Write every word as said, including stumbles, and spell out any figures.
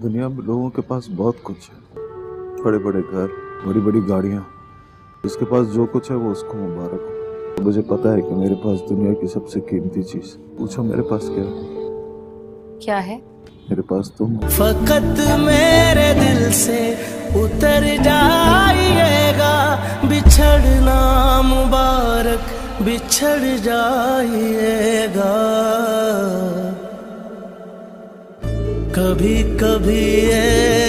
दुनिया में लोगों के पास बहुत कुछ है, बड़े बड़े घर, बड़ी बड़ी गाड़ियां। जिसके पास जो कुछ है वो उसको मुबारक हो। तो मुझे पता है कि मेरे पास दुनिया की सबसे कीमती चीज। पूछो मेरे पास क्या है? क्या है? मेरे पास तुम हो। फकत मेरे दिल से उतर जाइएगा, बिछड़ना मुबारक बिछड़ जाइएगा। कभी कभी ये